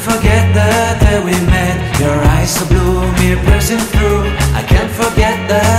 forget the day we met. Your eyes so blue, me piercing through. I can't forget the